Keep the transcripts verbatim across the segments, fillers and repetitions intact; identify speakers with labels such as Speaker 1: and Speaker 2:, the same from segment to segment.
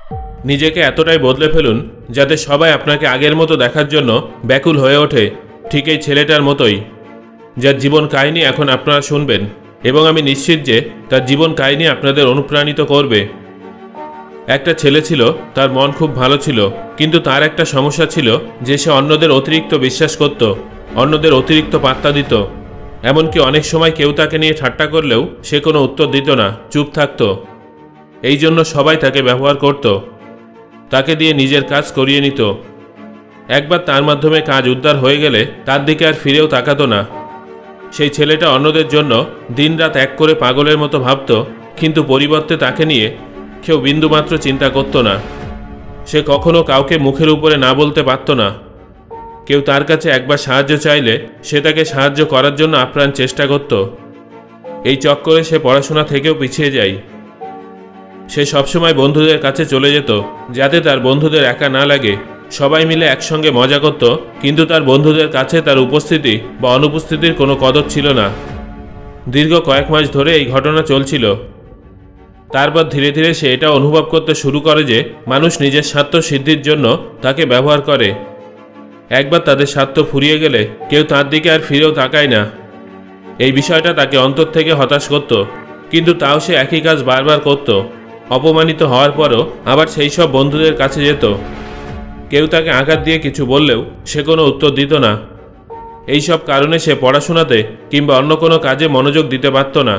Speaker 1: নিজেকে এতটাই বদলে ফেলুন যাতে সবাই আপনাকে আগের মতো দেখার জন্য ব্যাকুল হয়ে ওঠে, ঠিক এই ছেলেটার মতোই, যার জীবন কাহিনী এখন আপনারা শুনবেন, এবং আমি নিশ্চিত যে তার জীবন কাহিনী আপনাদের অনুপ্রাণিত করবে। একটা ছেলে ছিল, তার মন খুব ভালো ছিল, কিন্তু তার একটা সমস্যা ছিল যে সে অন্যদের অতিরিক্ত বিশ্বাস করত, অন্যদের অতিরিক্ত পাত্তা দিত। এমনকি অনেক সময় কেউ তাকে নিয়ে ঠাট্টা করলেও সে কোনো উত্তর দিত না, চুপ থাকত। এই জন্য সবাই তাকে ব্যবহার করত, তাকে দিয়ে নিজের কাজ করিয়ে নিত। একবার তার মাধ্যমে কাজ উদ্ধার হয়ে গেলে তার দিকে আর ফিরেও তাকাতো না। সেই ছেলেটা অন্যদের জন্য দিনরাত এক করে পাগলের মতো ভাবত, কিন্তু পরিবর্তে তাকে নিয়ে কেউ বিন্দুমাত্র চিন্তা করত না। সে কখনো কাউকে মুখের উপরে না বলতে পারত না। কেউ তার কাছে একবার সাহায্য চাইলে সে তাকে সাহায্য করার জন্য আপ্রাণ চেষ্টা করত। এই চক্করে সে পড়াশোনা থেকেও পিছিয়ে যায়। সে সবসময় বন্ধুদের কাছে চলে যেত যাতে তার বন্ধুদের একা না লাগে। সবাই মিলে একসঙ্গে মজা করত, কিন্তু তার বন্ধুদের কাছে তার উপস্থিতি বা অনুপস্থিতির কোনো কদর ছিল না। দীর্ঘ কয়েক মাস ধরে এই ঘটনা চলছিল। তারপর ধীরে ধীরে সে এটা অনুভব করতে শুরু করে যে মানুষ নিজের স্বার্থ সিদ্ধির জন্য তাকে ব্যবহার করে। একবার তাদের স্বার্থ ফুরিয়ে গেলে কেউ তার দিকে আর ফিরেও তাকায় না। এই বিষয়টা তাকে অন্তর থেকে হতাশ করত, কিন্তু তাও সে একই কাজ বারবার করত। অপমানিত হওয়ার পরও আবার সেই সব বন্ধুদের কাছে যেত। কেউ তাকে আঘাত দিয়ে কিছু বললেও সে কোনো উত্তর দিত না। এই সব কারণে সে পড়াশোনাতে কিংবা অন্য কোনো কাজে মনোযোগ দিতে পারত না।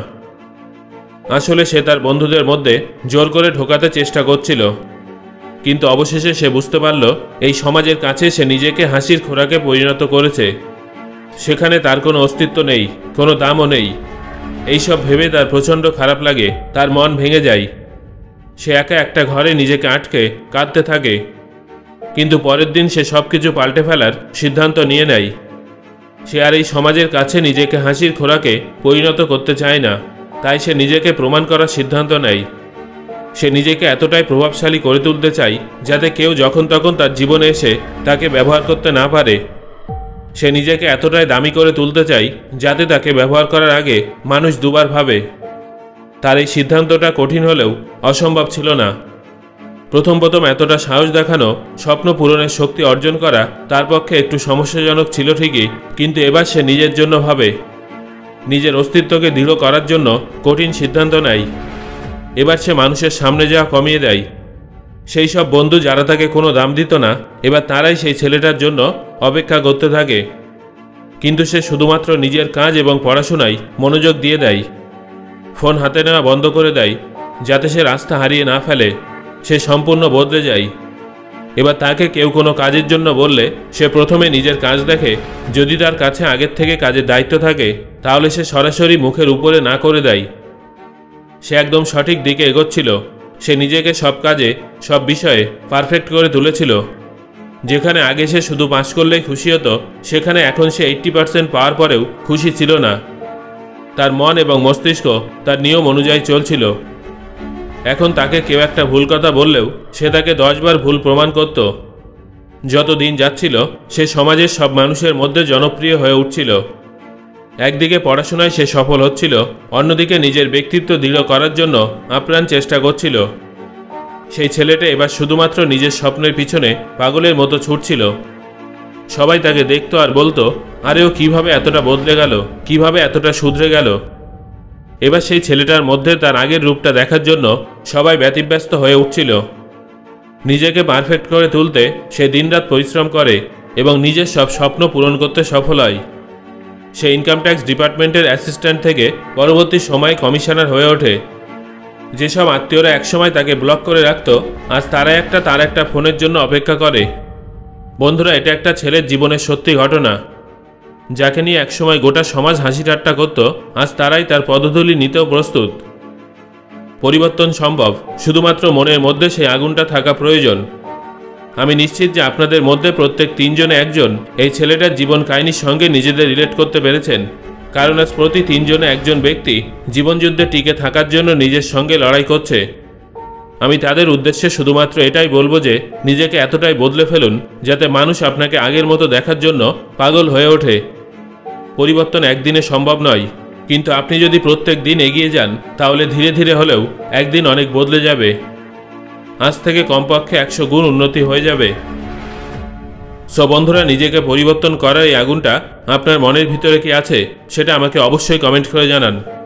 Speaker 1: আসলে সে তার বন্ধুদের মধ্যে জোর করে ঢোকাতে চেষ্টা করছিল, কিন্তু অবশেষে সে বুঝতে পারল এই সমাজের কাছে সে নিজেকে হাসির খোরাকে পরিণত করেছে। সেখানে তার কোনো অস্তিত্ব নেই, কোনো দামও নেই। এইসব ভেবে তার প্রচণ্ড খারাপ লাগে, তার মন ভেঙে যায়। সে একা একটা ঘরে নিজেকে আটকে কাঁদতে থাকে। কিন্তু পরের দিন সে সব কিছু পাল্টে ফেলার সিদ্ধান্ত নিয়ে নেয়। সে আর এই সমাজের কাছে নিজেকে হাসির খোরাকে পরিণত করতে চায় না। তাই সে নিজেকে প্রমাণ করার সিদ্ধান্ত নেয়। সে নিজেকে এতটাই প্রভাবশালী করে তুলতে চায় যাতে কেউ যখন তখন তার জীবনে এসে তাকে ব্যবহার করতে না পারে। সে নিজেকে এতটাই দামি করে তুলতে চায় যাতে তাকে ব্যবহার করার আগে মানুষ দুবার ভাবে। তার এই সিদ্ধান্তটা কঠিন হলেও অসম্ভব ছিল না। প্রথম প্রথম এতটা সাহস দেখানো, স্বপ্ন পূরণের শক্তি অর্জন করা তার পক্ষে একটু সমস্যাজনক ছিল ঠিকই, কিন্তু এবার সে নিজের জন্য ভাবে, নিজের অস্তিত্বকে দৃঢ় করার জন্য কঠিন সিদ্ধান্ত নেয়। এবার সে মানুষের সামনে যাওয়া কমিয়ে দেয়। সেই সব বন্ধু যারা তাকে কোনো দাম দিত না, এবার তারাই সেই ছেলেটার জন্য অপেক্ষা করতে থাকে। কিন্তু সে শুধুমাত্র নিজের কাজ এবং পড়াশোনায় মনোযোগ দিয়ে দেয়। ফোন হাতে নেওয়া বন্ধ করে দেয় যাতে সে রাস্তা হারিয়ে না ফেলে। সে সম্পূর্ণ বদলে যায়। এবার তাকে কেউ কোনো কাজের জন্য বললে সে প্রথমে নিজের কাজ দেখে। যদি তার কাছে আগের থেকে কাজের দায়িত্ব থাকে তাহলে সে সরাসরি মুখের উপরে না করে দেয়। সে একদম সঠিক দিকে এগোচ্ছিল। সে নিজেকে সব কাজে, সব বিষয়ে পারফেক্ট করে তুলেছিল। যেখানে আগে সে শুধু পাস করলেই খুশি হতো, সেখানে এখন সে এইট্টি পার্সেন্ট পাওয়ার পরেও খুশি ছিল না। তার মন এবং মস্তিষ্ক তার নিয়ম অনুযায়ী চলছিল। এখন তাকে কেউ একটা ভুল কথা বললেও সে তাকে দশবার ভুল প্রমাণ করত। যত দিন যাচ্ছিল সে সমাজের সব মানুষের মধ্যে জনপ্রিয় হয়ে উঠছিল। একদিকে পড়াশোনায় সে সফল হচ্ছিল, অন্যদিকে নিজের ব্যক্তিত্ব দৃঢ় করার জন্য আপ্রাণ চেষ্টা করছিল। সেই ছেলেটা এবার শুধুমাত্র নিজের স্বপ্নের পিছনে পাগলের মতো ছুটছিল। সবাই তাকে দেখতো আর বলতো, আরে ও কীভাবে এতটা বদলে গেল, কিভাবে এতটা শুধরে গেল। এবার সেই ছেলেটার মধ্যে তার আগের রূপটা দেখার জন্য সবাই ব্যতিব্যস্ত হয়ে উঠছিল। নিজেকে পারফেক্ট করে তুলতে সে দিনরাত পরিশ্রম করে এবং নিজের সব স্বপ্ন পূরণ করতে সফল হয়। সে ইনকাম ট্যাক্স ডিপার্টমেন্টের অ্যাসিস্ট্যান্ট থেকে পরবর্তী সময়ে কমিশনার হয়ে ওঠে। যেসব আত্মীয়রা একসময় তাকে ব্লক করে রাখত, আজ তারা একটা তার একটা ফোনের জন্য অপেক্ষা করে। বন্ধুরা, এটা একটা ছেলের জীবনের সত্যি ঘটনা। যাকে নিয়ে একসময় গোটা সমাজ হাসি ঠাট্টা করত, আজ তারাই তার পদধূলি নিতেও প্রস্তুত। পরিবর্তন সম্ভব, শুধুমাত্র মনের মধ্যে সেই আগুনটা থাকা প্রয়োজন। আমি নিশ্চিত যে আপনাদের মধ্যে প্রত্যেক তিনজনে একজন এই ছেলেটার জীবন কাহিনীর সঙ্গে নিজেদের রিলেট করতে পেরেছেন, কারণ আজ প্রতি তিনজনে একজন ব্যক্তি জীবনযুদ্ধে টিকে থাকার জন্য নিজের সঙ্গে লড়াই করছে। আমি তাদের উদ্দেশ্যে শুধুমাত্র এটাই বলবো যে নিজেকে এতটাই বদলে ফেলুন যাতে মানুষ আপনাকে আগের মতো দেখার জন্য পাগল হয়ে ওঠে। পরিবর্তন একদিনে সম্ভব নয়, কিন্তু আপনি যদি প্রত্যেক দিন এগিয়ে যান তাহলে ধীরে ধীরে হলেও একদিন অনেক বদলে যাবে। আজ থেকে কমপক্ষে একশো গুণ উন্নতি হয়ে যাবে। সো বন্ধুরা, নিজেকে পরিবর্তন করার এই আগুনটা আপনার মনের ভিতরে কি আছে সেটা আমাকে অবশ্যই কমেন্ট করে জানান।